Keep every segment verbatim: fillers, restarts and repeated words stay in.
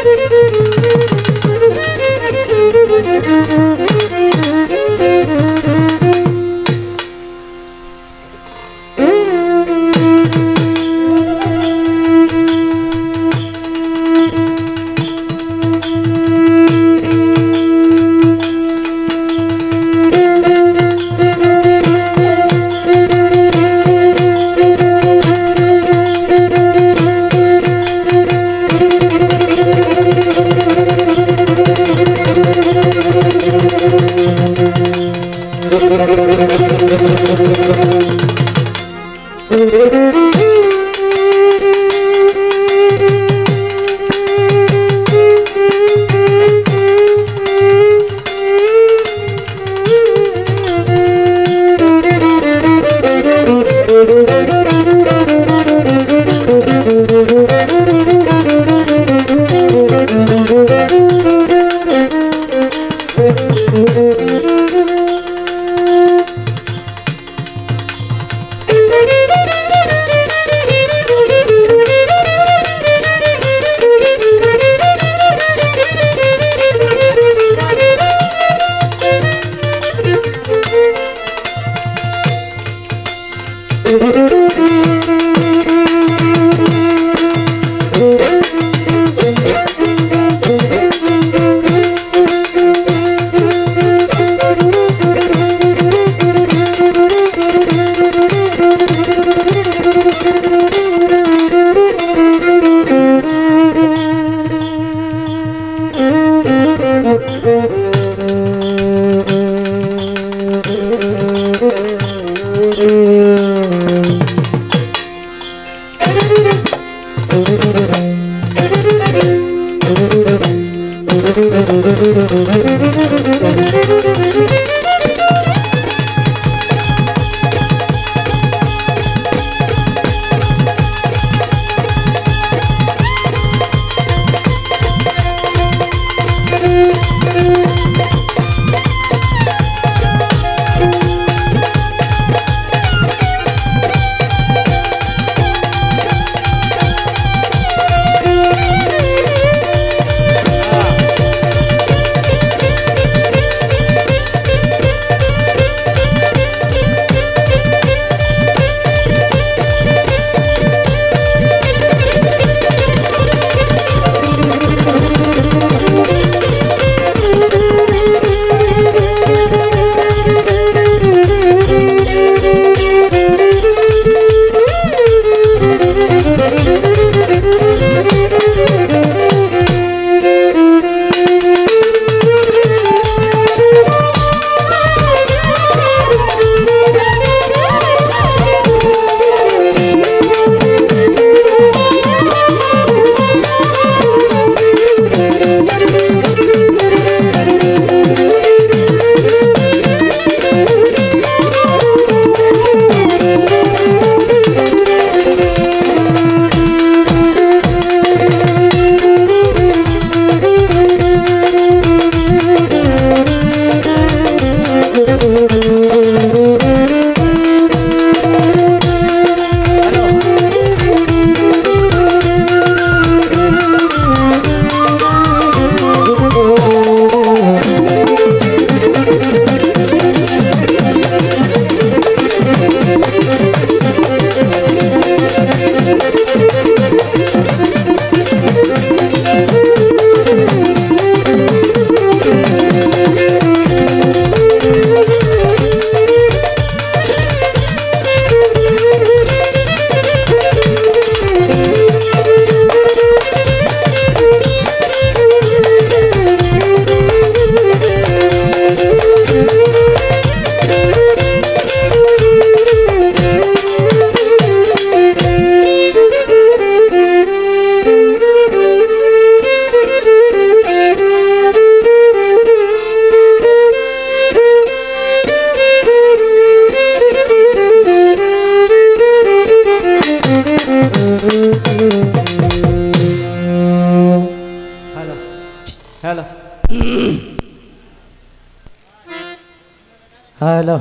Hello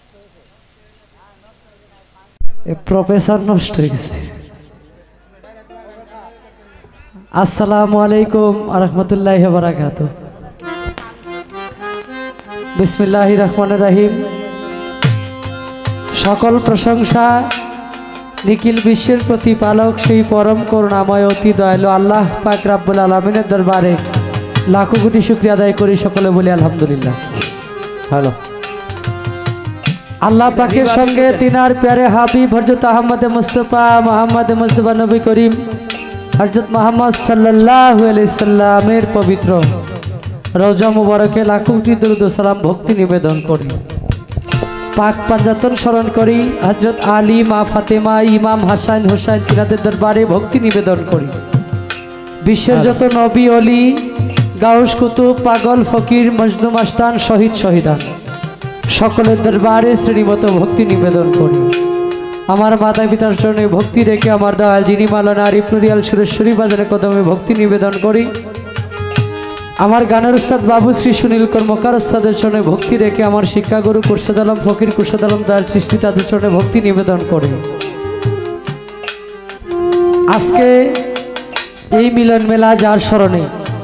professor নষ্ট হয়ে গেছে। আসসালামু আলাইকুম আরহামতুল্লাহি ওয়া বারাকাতুহু। বিসমিল্লাহির রহমানির রহিম। সকল প্রশংসা নিখিল বিশ্বের প্রতিপালক সেই পরম করুণাময় অতি দয়ালু আল্লাহ পাক রব্বুল আলামিনের দরবারে লাখো কোটি শুকরিয়া আদায় করি। সকলে বলি আলহামদুলিল্লাহ। হ্যালো। আল্লাহ পাকের সঙ্গে তিনার প্যারে হাবিব হযরত আহমদ মুস্তাফা মুহাম্মদ মুস্তাফা নবী করিম হযরত মুহাম্মদ সাল্লাল্লাহু আলাইহি সাল্লামের পবিত্র রওজা মুবারকে লাখো কোটি দরুদ ও সালাম ভক্তি নিবেদন করি। পাক পাঞ্জাতন স্মরণ করি। হযরত আলী, মা ফাতেমা, ইমাম হাসান হোসেন তিনাদের দরবারে ভক্তি নিবেদন করি। বিশ্বের যত নবী অলি, গাউস কুতুব, পাগল ফকির, মজনু মাস্তান, শহীদ শহীদান সকলের দরবারে শ্রেণীমত ভক্তি নিবেদন করি। আমার মাতা পিতার চরণে ভক্তি রেখে আমার দয়াল যিনি মাওলানা আরিফ নুরিয়াল সুরেশ্বরী বাজারের কদমে ভক্তি নিবেদন করি। আমার গানের উস্তাদ বাবু শ্রী সুনীল কর্মকার উস্তাদের চরণে ভক্তি রেখে আমার শিক্ষাগুরু কুরশেদ আলম ফকির কুরশেদ আলম দয়াল সৃষ্টি তাদের চরণে ভক্তি নিবেদন করি। আজকে এই মিলন মেলা যার স্মরণে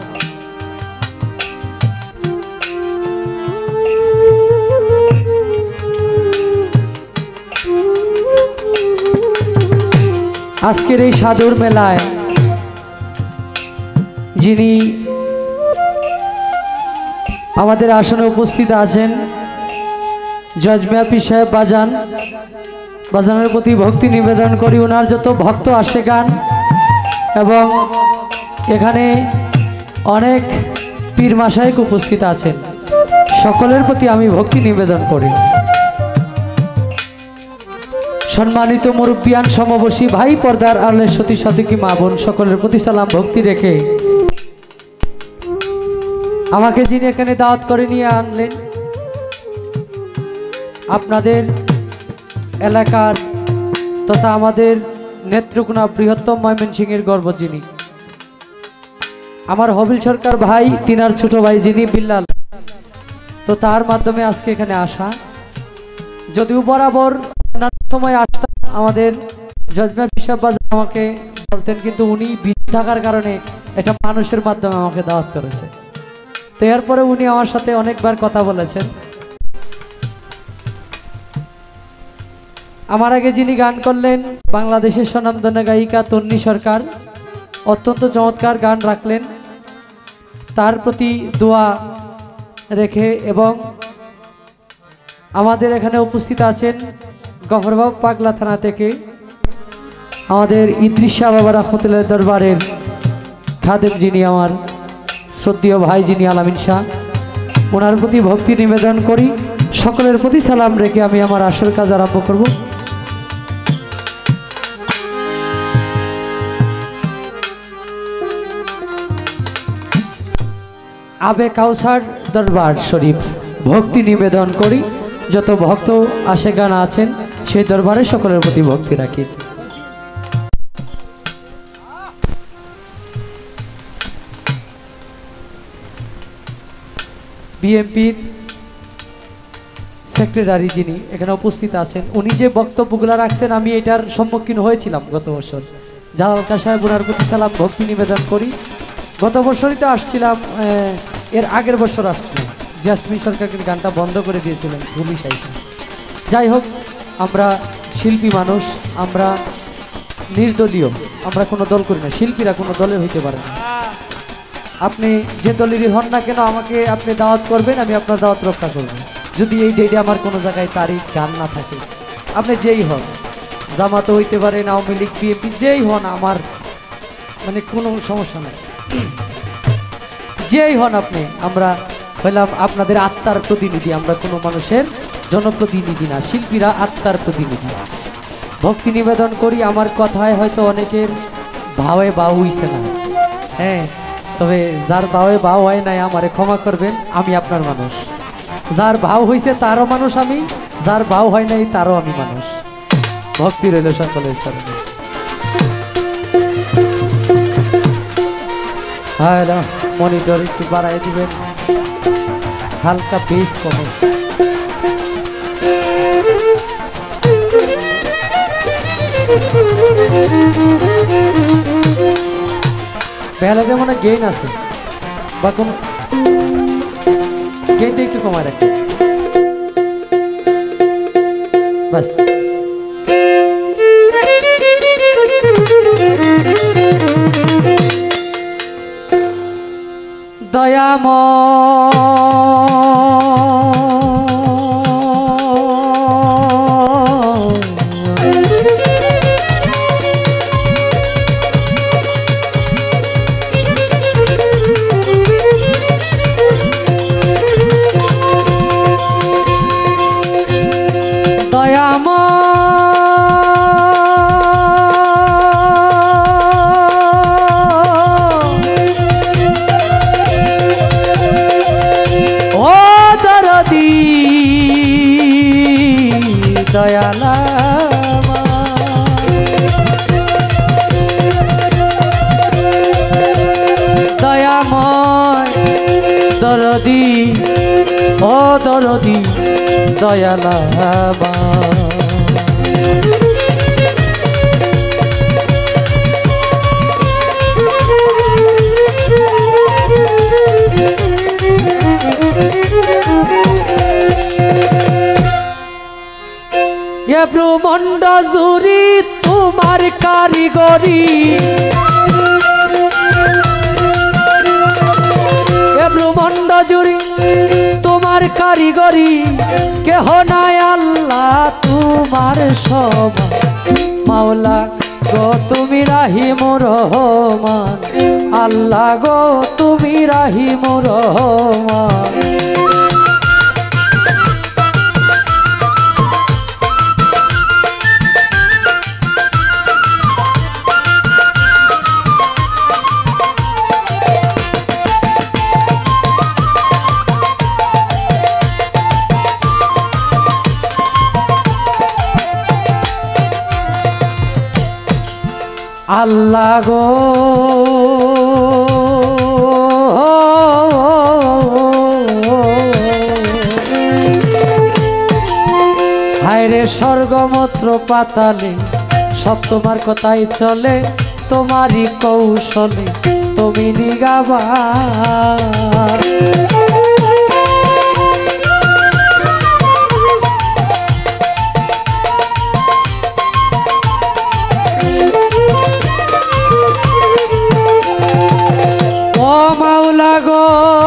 আজকের এই সাধুর মেলায় যিনি আমাদের আসনে উপস্থিত আছেন জজমিয়া পীর সাহেব বাজান, বাজানের প্রতি ভক্তি নিবেদন করি। ওনার যত ভক্ত আসে গান এবং এখানে অনেক পীর মাশায়েখ উপস্থিত আছেন, সকলের প্রতি আমি ভক্তি নিবেদন করি। সম্মানিত মুরব্বিয়ান, সমবর্ষী ভাই, পর্দার আড়ালের সতী সতী মা বোন সকলের প্রতি সালাম ভক্তি রেখে আমাকে যিনি এখানে দাওয়াত করে নিয়ে আনলেন, আপনাদের এলাকার তথা আমাদের নেত্রকোনা বৃহত্তম ময়মনসিংহের গর্ব যিনি আমার হবিল সরকার ভাই, তিনার ছোট ভাই যিনি বিল্লাল, তো তার মাধ্যমে আজকে এখানে আসা। যদিও বরাবর সময় আসতাম আমাদের জজমিয়া পীর সাহেব বাজার আমাকে বলতেন, কিন্তু উনি বিজি থাকার কারণে এটা মানুষের মাধ্যমে আমাকে দাওয়াত করেছে। তো এরপরে উনি আমার সাথে অনেকবার কথা বলেছেন। আমার আগে যিনি গান করলেন বাংলাদেশের স্বনামধন্য গায়িকা তন্নি সরকার, অত্যন্ত চমৎকার গান রাখলেন। তার প্রতি দোয়া রেখে এবং আমাদের এখানে উপস্থিত আছেন গফরবাব পাগলা থানা থেকে আমাদের ইদ্রিস শাহ বাবা রহমতুল্লাহ দরবারের খাদেম যিনি আমার শ্রদ্ধেয় ভাই যিনি আলামিন শাহ, ওনার প্রতি ভক্তি নিবেদন করি। সকলের প্রতি সালাম রেখে আমি আমার আসল কাজ আরম্ভ করব। আবে কাউসার দরবার শরীফ ভক্তি নিবেদন করি। যত ভক্ত আসে গান আছেন সেই দরবারে সকলের প্রতি ভক্তি রাখি। বিএনপির সেক্রেটারি যিনি এখানে উপস্থিত আছেন, উনি যে বক্তব্যগুলো রাখছেন আমি এটার সম্মুখীন হয়েছিলাম গত বছর। জালালকা সাহেব ওনার প্রতি সালাম ভক্তি নিবেদন করি। গত বছরই তো আসছিলাম, এর আগের বছর আসছিলাম, জাসমিন সরকারকে গানটা বন্ধ করে দিয়েছিলেন পুলিশ আইসা। যাই হোক, আমরা শিল্পী মানুষ, আমরা নির্দলীয়, আমরা কোনো দল করি না, শিল্পীরা কোনো দলের হইতে পারে না। আপনি যে দলেরই হন না কেন আমাকে আপনি দাওয়াত করবেন, আমি আপনার দাওয়াত রক্ষা করব। যদি এই ডেটে আমার কোনো জায়গায় তারিখ গান না থাকে, আপনি যেই হন, জামাত হইতে পারেন, আওয়ামী লীগ, বিএনপি, যেই হন, আমার মানে কোনো সমস্যা নেই, যেই হন আপনি। আমরা হইলাম আপনাদের আত্মার প্রতিনিধি, আমরা কোনো মানুষের জনপ্রতিনিধি না, শিল্পীরা আত্মার প্রতিনিধি। ভক্তি নিবেদন করি। আমার কথায় হয়তো অনেকের ভাবে বাউ হইছে না, হ্যাঁ, তবে যার ভাবে বাউ হয় নাই আমারে ক্ষমা করবেন, আমি আপনার মানুষ। যার ভাও হয়েছে তারও মানুষ আমি, যার ভাও হয় নাই তারও আমি মানুষ। ভক্তি রইল সকলের চরণে। হ্যালো, মনিটর একটু বাড়াই দিবেন, হালকা বেস কমে। পেহলাতে মনে গেইন আছে বা কোন গেইনটা একটু কমায় রাখি বাস। দয়ালা দয়াময় দরদি ও দরদি দয়ালা ব্রহ্মাণ্ড জুড়ি তোমার কারিগরি ব্রহ্মাণ্ড জুড়ি তোমার কারিগরি কেহ নাই আল্লাহ তোমার সব মাওলা গো তুমি রাহিম রহমান আল্লাহ গো তুমি রাহিম রহমান আল্লাহ গো হায়রে স্বর্গমত্র পাতালে সব তোমার কথাই চলে তোমারই কৌশলে তুমি নিগাবার মাওলা গো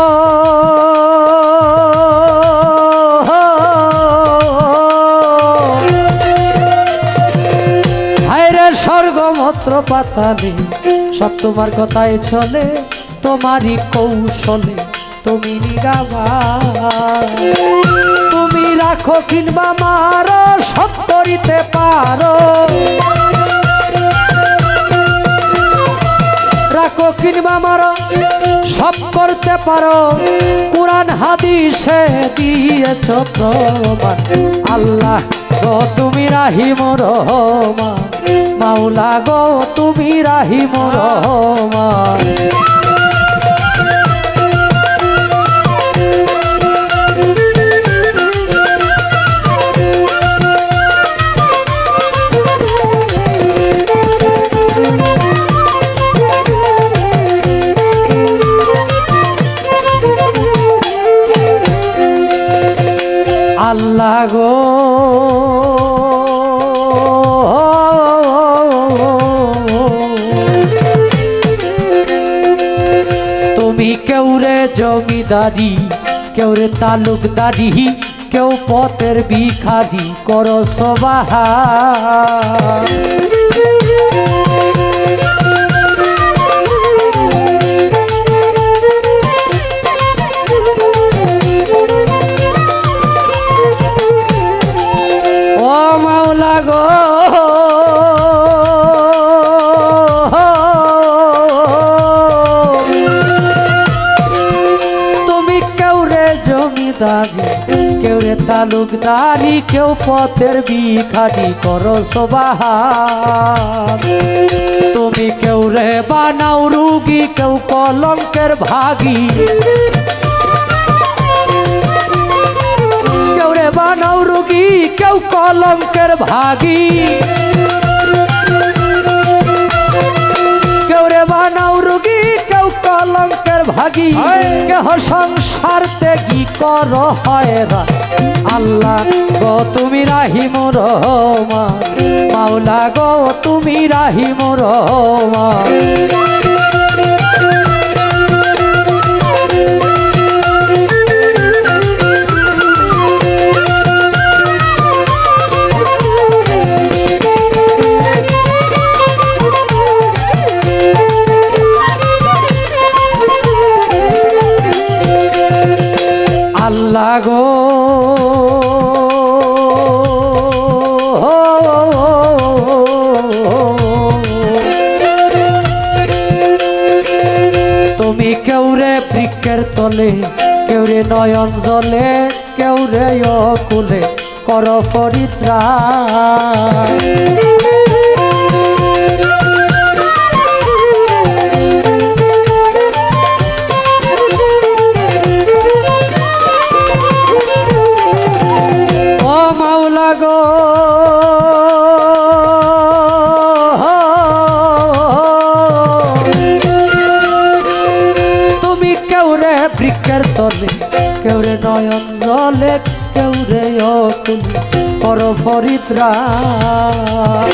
হায়রে স্বর্গমত্র পাতালে সব তোমার কথাই চলে তোমারই কৌশলে তুমি নিগাবার তুমি রাখো কিংবা মারো সব করিতে পারো রাখো কিংবা মারো সব করতে পারো কুরআন হাদিসে দিয়েছ প্রমাণ আল্লাহ গো তুমি রাহিম রহমান মাওলা গো তুমি রাহিম রহমান আল্লাহ গো তুমি কেউ রে জমিদারি কেউ রে তালুকদারি কেউ পথের ভিখারি করো সবাহা গো তুমি কেউ রে জমিদারি কেউ রে তালুকদারি কেউ পথের ভিখারি করো সবাহার তুমি কেউ রে বানাও রুগী কেউ কলঙ্কের ভাগী কেউ রে বানাও রুগী কেউ কলঙ্কের ভাগী কেউ রে বানাও রুগী ভাগি কেহ সংসার ত্যাগী কর হয়রান আল্লাহ গো তুমি রাহিম রহমান মাওলা গো তুমি রাহিম রহমান আল্লাহ গো তুমি কেউরে বৃক্ষের তলে কেউরে নয়ন জলে কেউরে অকুলে কর পরিত্রাণ গো তুমি কেউরে বৃক্ষের তলে কেউরে নয়ন জলে কেউরে অকুলে কর পরিত্রাণ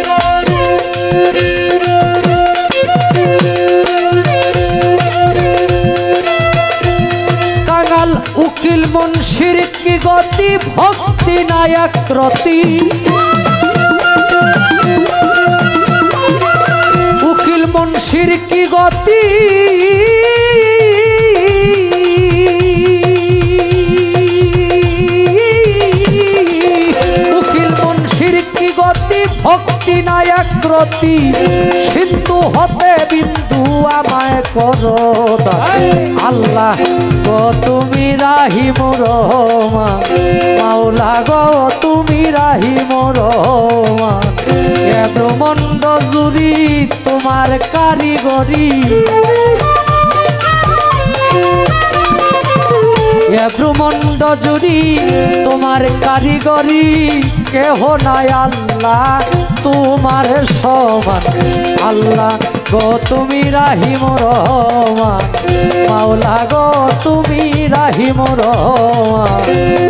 কাঙাল উকিল মুন্সির কি গতি ভক্তি নায়ক রতি উকিল মুন্সির কি গতি উকিল মুন্সির কি গতি ভক্তি নায়ক রতি সিন্ধু হতে বিন্দু আমায় করো আল্লাহ গো তুমি রাহিম রহমান মাওলা গো তুমি রাহিম রহমান এ ব্রহ্মাণ্ড জুড়ি তোমার কারিগরি এ ব্রহ্মাণ্ড জুড়ি তোমার কারিগরি কেহ নাই আল্লাহ তোমার সমান আল্লাহ গো তুমি রাহিম রহমান মাওলা গো তুমি রাহিম রহমান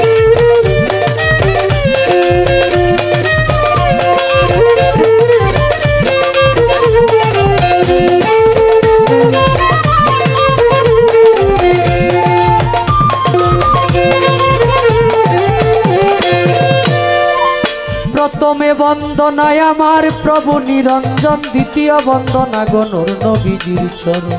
প্রথমে বন্দনায় আমার প্রভু নিরঞ্জন দ্বিতীয় বন্দনা গনুর নবীজির চরণ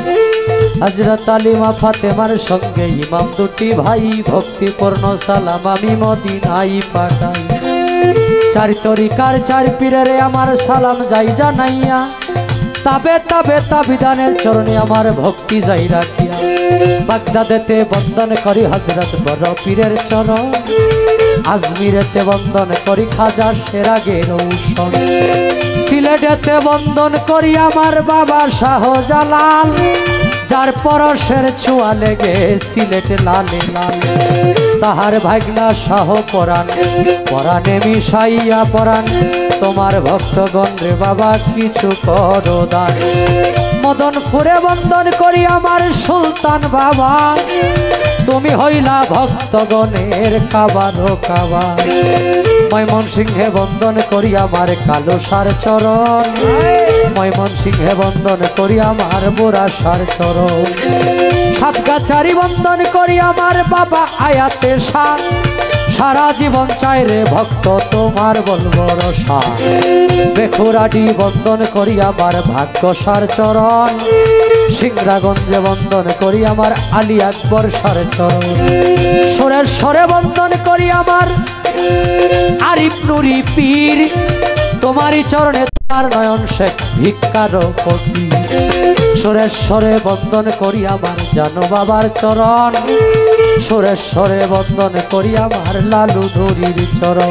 হযরত আলিমা ফাতেমার সঙ্গে ইমাম দুটি ভাই ভক্তিপূর্ণ সালাম আমি মদিনায় পাঠাই চার তরিকার চার পীরের আমার সালাম যাই জানাইয়া তবে তবে তাবিদানের চরণে আমার ভক্তি যাই রাখিয়া বাগদাদেতে বন্দন করি হযরত বড় পীরের চরণ আজমিরেতে বন্দন করি খাজা সেরাগের ঔষণ সিলেটেতে বন্দন করি আমার বাবা শাহজালাল যার পরশের ছোঁয়া লেগে সিলেট লালে লালে তাহার ভাগনা শাহ পরাণ পরাণে মিশাইয়া পরাণ তোমার ভক্তগণ রে বাবা কিছু করো দান মদনপুরে বন্দন করি আমার সুলতান বাবা তুমি হইলা ভক্তগণের কাবারো কাবা ময়মনসিংহে বন্দন করি আমার কালো সার চরণ ময়মনসিংহে বন্দন করি আমার বুড়া সার চরণ সাতগাছারি বন্দন করি আমার বাবা আয়াতে শাহ সারা জীবন চাই রে ভক্ত তোমার বলবো রসা বেখুরাডি বন্দন করি আমার ভাগ্য সার চরণ সিংরাগঞ্জে বন্দন করি আমার আলী আকবর সার চরণ সরের সরে বন্দন করি আমার আরিফ নুরি পীর তোমারই চরণে তোমার নয়ন শেখ ভিক্ষার পতি সুরেশ্বরে বন্দন করি আমার জানো বাবার চরণ সুরেশ্বরে বন্দন করি আমার লালু ধরির চরণ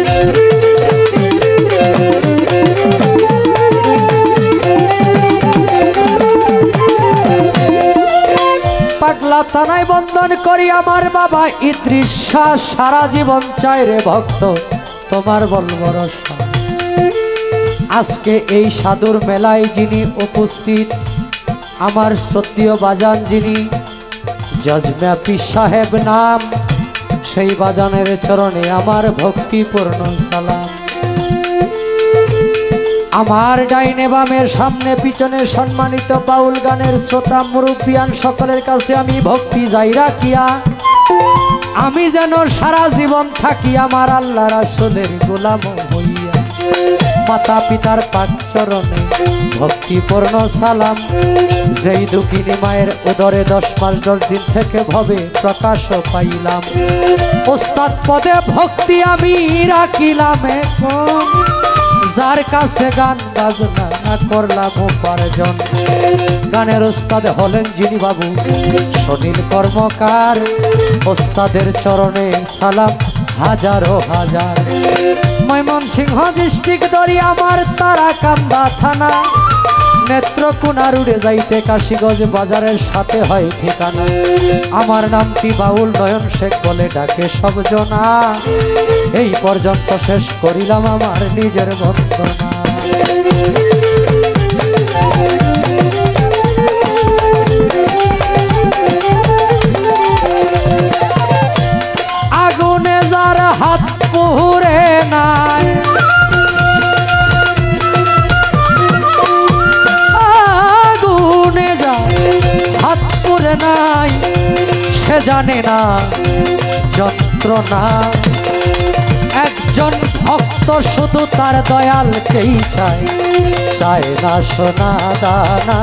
পাগলা থানায় বন্দন করি আমার বাবা ইদ্রিস শাহ সারা জীবন চাই রে ভক্ত তোমার বলবরসা আজকে এই সাধুর মেলায় যিনি উপস্থিত আমার শ্রদ্ধেয় বাজান যিনি জজমিয়া পীর সাহেব নাম, সেই বাজানের চরণে আমার ভক্তিপূর্ণ সালাম। আমার ডাইনে বামের সামনে পিছনে সম্মানিত বাউল গানের শ্রোতা মুরব্বিয়ান সকলের কাছে আমি ভক্তি যাই রাখিয়া, আমি যেন সারা জীবন থাকি আমার আল্লাহ রাসূলের গোলাম হইয়া। মাতা পিতার পাক চরণে ভক্তিপূর্ণ সালাম। যেই দুঃখিনী মায়ের উদরে দশ মাস দশ দিন থেকে ভবে প্রকাশ পাইলাম, ওস্তাদ পদে ভক্তি আমি রাখিলাম এখন, যার কাছে গান বাজনা করলাম উপার্জন। গানের ওস্তাদ হলেন যিনি বাবু সুনীল কর্মকার, ওস্তাদের চরণে সালাম হাজারো হাজার। ময়মনসিংহ ডিস্ট্রিক্ট দরি আমার তারাকান্দা থানা, নেত্রকোনা রুড়ে যাইতে কাশীগঞ্জ বাজারের সাথে হয় ঠিকানা। আমার নামটি বাউল নয়ন শেখ বলে ডাকে সব জনা, এই পর্যন্ত শেষ করিলাম আমার নিজের বন্দনা। আগুনে যার হাত পুরে নাই, আগুনে যার হাত পুরে নাই, সে জানে না যন্ত্রণা। একজন ভক্ত শুধু তার দয়ালকেই চায়, চায় না সোনা দানা।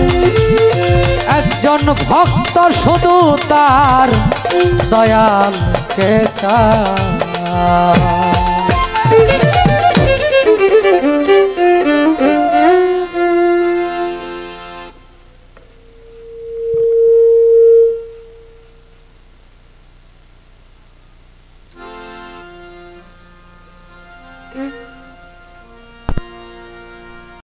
একজন ভক্ত শুধু তার দয়ালকে চায়। Mm-hmm.